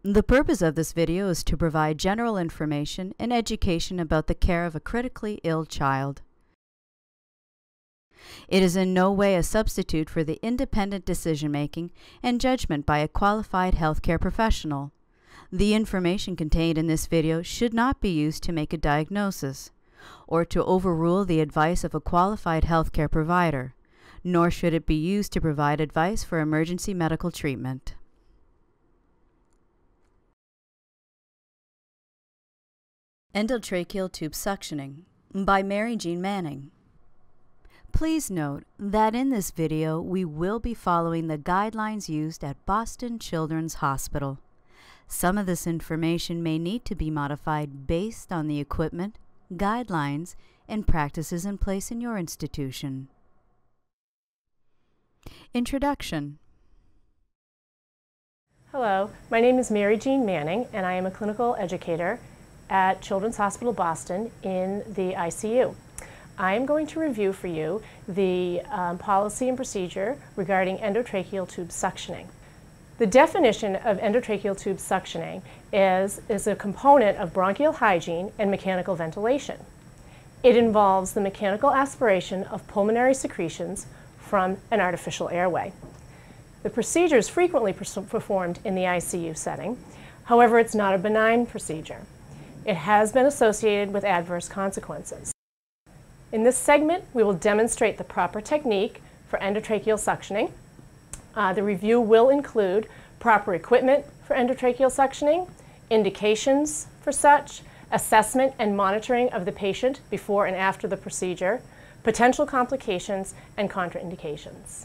The purpose of this video is to provide general information and education about the care of a critically ill child. It is in no way a substitute for the independent decision-making and judgment by a qualified healthcare professional. The information contained in this video should not be used to make a diagnosis or to overrule the advice of a qualified healthcare provider, nor should it be used to provide advice for emergency medical treatment. Endotracheal tube suctioning by Mary Jean Manning. Please note that in this video we will be following the guidelines used at Boston Children's Hospital. Some of this information may need to be modified based on the equipment, guidelines, and practices in place in your institution. Introduction. Hello, my name is Mary Jean Manning and I am a clinical educator at Children's Hospital Boston in the ICU. I am going to review for you the policy and procedure regarding endotracheal tube suctioning. The definition of endotracheal tube suctioning is a component of bronchial hygiene and mechanical ventilation. It involves the mechanical aspiration of pulmonary secretions from an artificial airway. The procedure is frequently performed in the ICU setting. However, it's not a benign procedure. It has been associated with adverse consequences. In this segment, we will demonstrate the proper technique for endotracheal suctioning. The review will include proper equipment for endotracheal suctioning, indications for such, assessment and monitoring of the patient before and after the procedure, potential complications, and contraindications.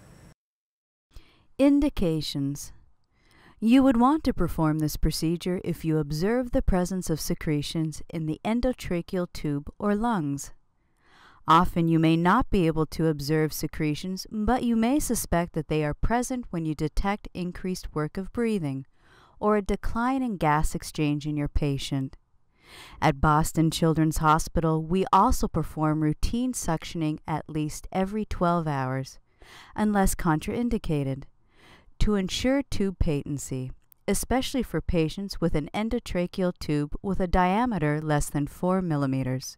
Indications. You would want to perform this procedure if you observe the presence of secretions in the endotracheal tube or lungs. Often you may not be able to observe secretions, but you may suspect that they are present when you detect increased work of breathing or a decline in gas exchange in your patient. At Boston Children's Hospital, we also perform routine suctioning at least every 12 hours, unless contraindicated, to ensure tube patency, especially for patients with an endotracheal tube with a diameter less than 4 millimeters.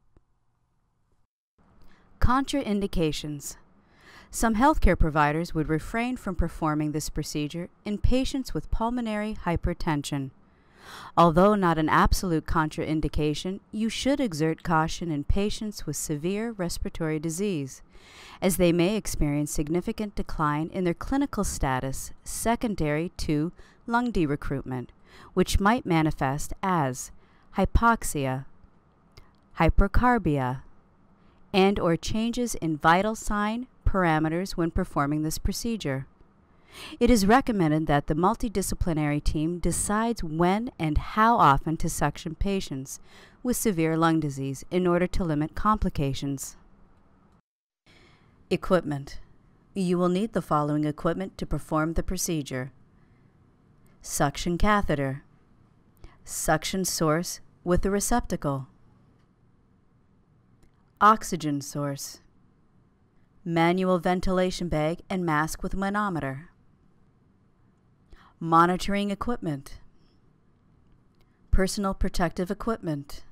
Contraindications. Some healthcare providers would refrain from performing this procedure in patients with pulmonary hypertension. Although not an absolute contraindication, you should exert caution in patients with severe respiratory disease, as they may experience significant decline in their clinical status secondary to lung derecruitment, which might manifest as hypoxia, hypercarbia, and/or changes in vital sign parameters when performing this procedure. It is recommended that the multidisciplinary team decides when and how often to suction patients with severe lung disease in order to limit complications. Equipment. You will need the following equipment to perform the procedure: suction catheter, suction source with a receptacle, oxygen source, manual ventilation bag and mask with manometer, monitoring equipment, personal protective equipment,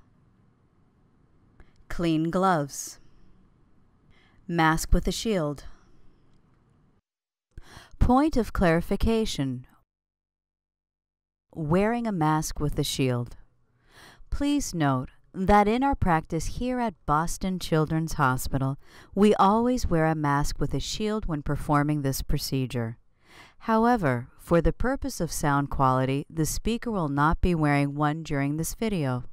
clean gloves, mask with a shield. Point of clarification: wearing a mask with a shield. Please note that in our practice here at Boston Children's Hospital, we always wear a mask with a shield when performing this procedure. However, for the purpose of sound quality, the speaker will not be wearing one during this video.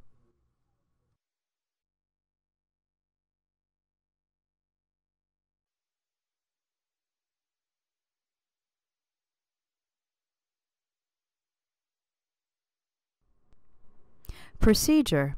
Procedure.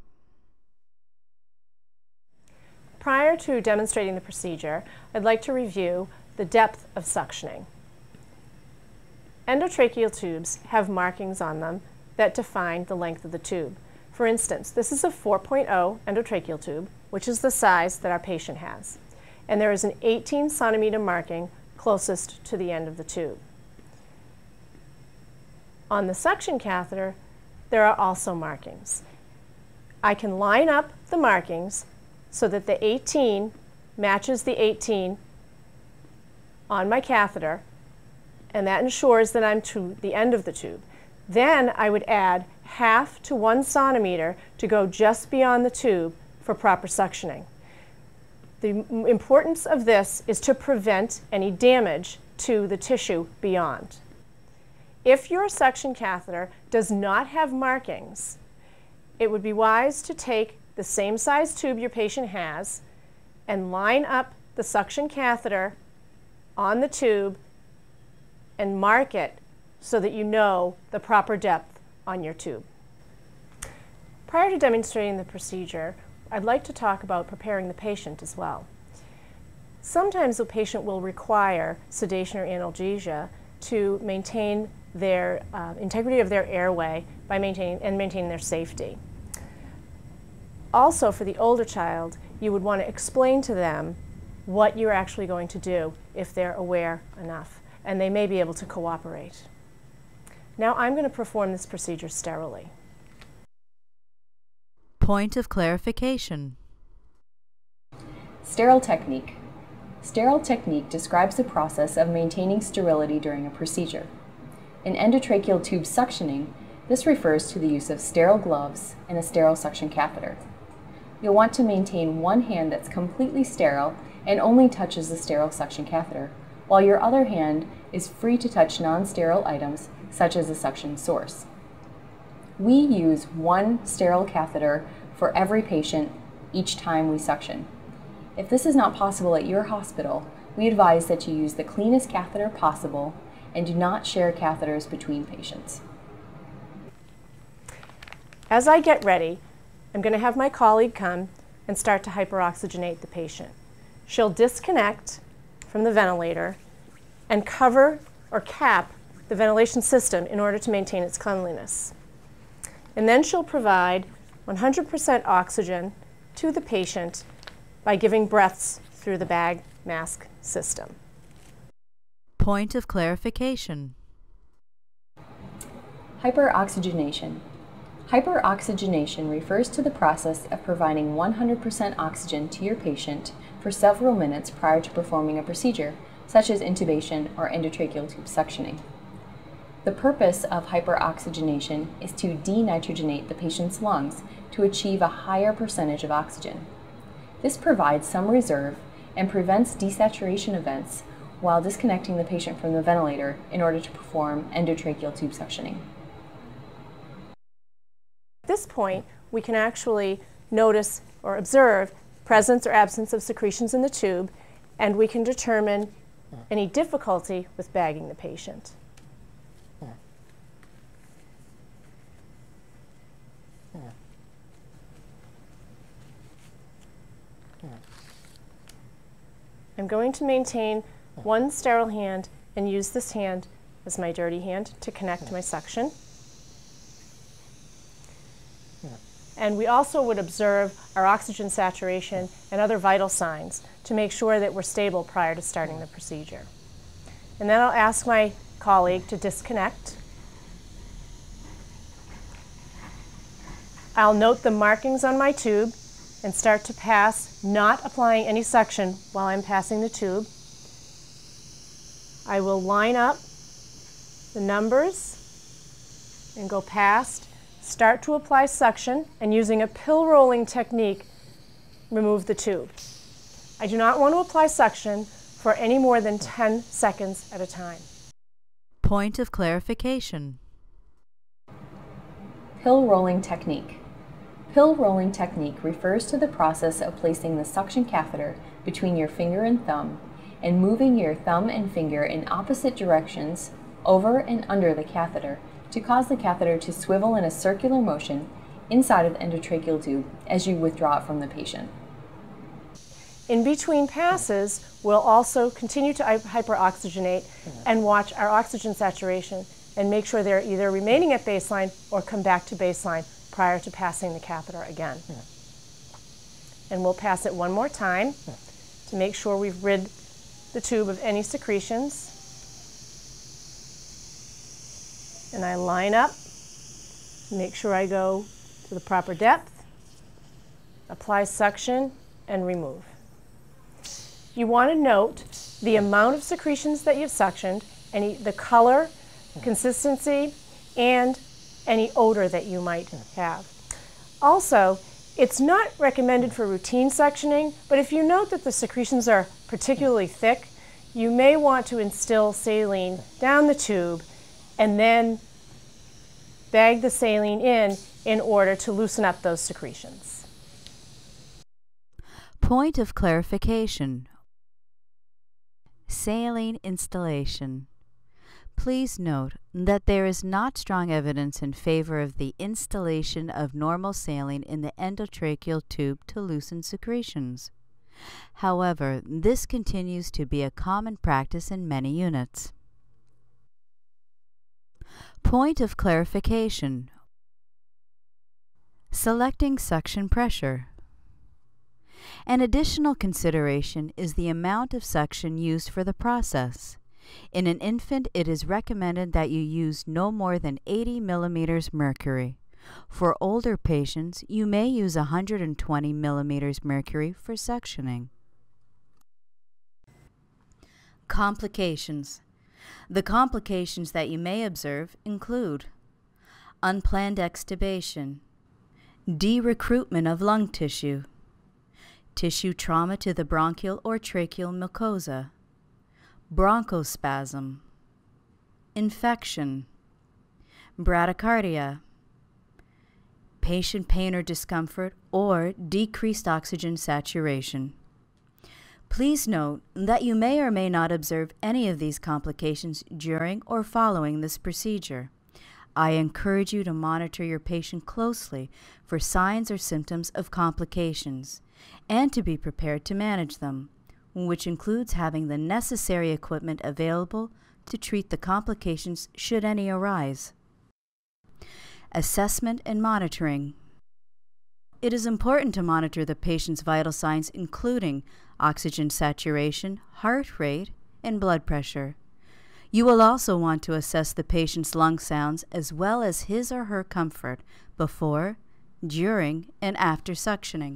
Prior to demonstrating the procedure, I'd like to review the depth of suctioning. Endotracheal tubes have markings on them that define the length of the tube. For instance, this is a 4.0 endotracheal tube, which is the size that our patient has. And there is an 18 centimeter marking closest to the end of the tube. On the suction catheter, there are also markings. I can line up the markings so that the 18 matches the 18 on my catheter, and that ensures that I'm to the end of the tube. Then I would add 1/2 to 1 centimeter to go just beyond the tube for proper suctioning. The importance of this is to prevent any damage to the tissue beyond. If your suction catheter does not have markings, it would be wise to take the same size tube your patient has and line up the suction catheter on the tube and mark it so that you know the proper depth on your tube. Prior to demonstrating the procedure, I'd like to talk about preparing the patient as well. Sometimes the patient will require sedation or analgesia to maintain their integrity of their airway by maintaining their safety. Also, for the older child, you would want to explain to them what you're actually going to do if they're aware enough, and they may be able to cooperate. Now I'm going to perform this procedure sterilely. Point of clarification. Sterile technique. Sterile technique describes the process of maintaining sterility during a procedure. In endotracheal tube suctioning, this refers to the use of sterile gloves and a sterile suction catheter. You'll want to maintain one hand that's completely sterile and only touches the sterile suction catheter, while your other hand is free to touch non-sterile items such as the suction source. We use one sterile catheter for every patient each time we suction. If this is not possible at your hospital, we advise that you use the cleanest catheter possible and do not share catheters between patients. As I get ready, I'm going to have my colleague come and start to hyperoxygenate the patient. She'll disconnect from the ventilator and cover or cap the ventilation system in order to maintain its cleanliness. And then she'll provide 100% oxygen to the patient by giving breaths through the bag mask system. Point of clarification. Hyperoxygenation. Hyperoxygenation refers to the process of providing 100% oxygen to your patient for several minutes prior to performing a procedure, such as intubation or endotracheal tube suctioning. The purpose of hyperoxygenation is to denitrogenate the patient's lungs to achieve a higher percentage of oxygen. This provides some reserve and prevents desaturation events while disconnecting the patient from the ventilator in order to perform endotracheal tube suctioning. At this point, we can actually notice or observe presence or absence of secretions in the tube, and we can determine any difficulty with bagging the patient. I'm going to maintain one sterile hand and use this hand as my dirty hand to connect my suction. And we also would observe our oxygen saturation and other vital signs to make sure that we're stable prior to starting the procedure. And then I'll ask my colleague to disconnect. I'll note the markings on my tube and start to pass, not applying any suction while I'm passing the tube. I will line up the numbers and go past, start to apply suction, and using a pill rolling technique, remove the tube. I do not want to apply suction for any more than 10 seconds at a time. Point of clarification. Pill rolling technique. Pill rolling technique refers to the process of placing the suction catheter between your finger and thumb and moving your thumb and finger in opposite directions over and under the catheter to cause the catheter to swivel in a circular motion inside of the endotracheal tube as you withdraw it from the patient. In between passes, we'll also continue to hyperoxygenate and watch our oxygen saturation and make sure they're either remaining at baseline or come back to baseline prior to passing the catheter again. And we'll pass it one more time to make sure we've rid the tube of any secretions. and I line up, make sure I go to the proper depth, apply suction, and remove. You want to note the amount of secretions that you've suctioned, the color, consistency, and any odor that you might have. Also, it's not recommended for routine suctioning, but if you note that the secretions are particularly thick, you may want to instill saline down the tube and then bag the saline in order to loosen up those secretions. Point of clarification. Saline installation. Please note that there is not strong evidence in favor of the installation of normal saline in the endotracheal tube to loosen secretions. However, this continues to be a common practice in many units. Point of clarification. Selecting suction pressure. An additional consideration is the amount of suction used for the process. In an infant, it is recommended that you use no more than 80 millimeters mercury. For older patients, you may use 120 millimeters mercury for suctioning. Complications. The complications that you may observe include unplanned extubation, de-recruitment of lung tissue, tissue trauma to the bronchial or tracheal mucosa, bronchospasm, infection, bradycardia, patient pain or discomfort, or decreased oxygen saturation. Please note that you may or may not observe any of these complications during or following this procedure. I encourage you to monitor your patient closely for signs or symptoms of complications and to be prepared to manage them, which includes having the necessary equipment available to treat the complications should any arise. Assessment and monitoring. It is important to monitor the patient's vital signs including oxygen saturation, heart rate, and blood pressure. You will also want to assess the patient's lung sounds as well as his or her comfort before, during, and after suctioning.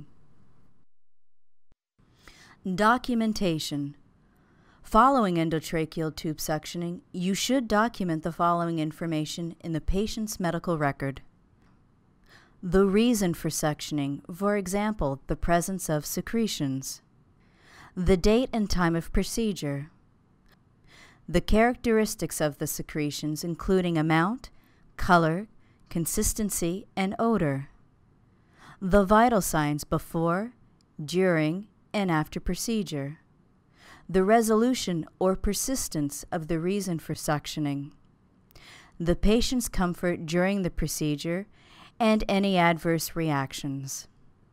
Documentation. Following endotracheal tube suctioning, you should document the following information in the patient's medical record. The reason for suctioning, for example, the presence of secretions. The date and time of procedure. The characteristics of the secretions, including amount, color, consistency, and odor. The vital signs before, during, and after procedure. The resolution or persistence of the reason for suctioning. The patient's comfort during the procedure and any adverse reactions.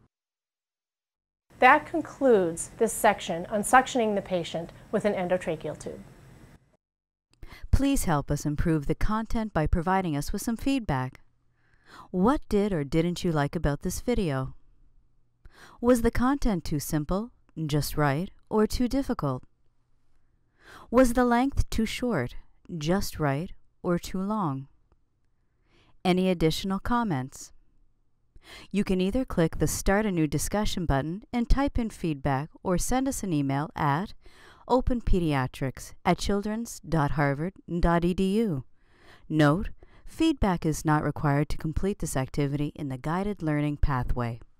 That concludes this section on suctioning the patient with an endotracheal tube. Please help us improve the content by providing us with some feedback. What did or didn't you like about this video? Was the content too simple, just right, or too difficult? Was the length too short, just right, or too long? Any additional comments? You can either click the Start a New Discussion button and type in feedback or send us an email at openpediatrics@childrens.harvard.edu. Note, feedback is not required to complete this activity in the guided learning pathway.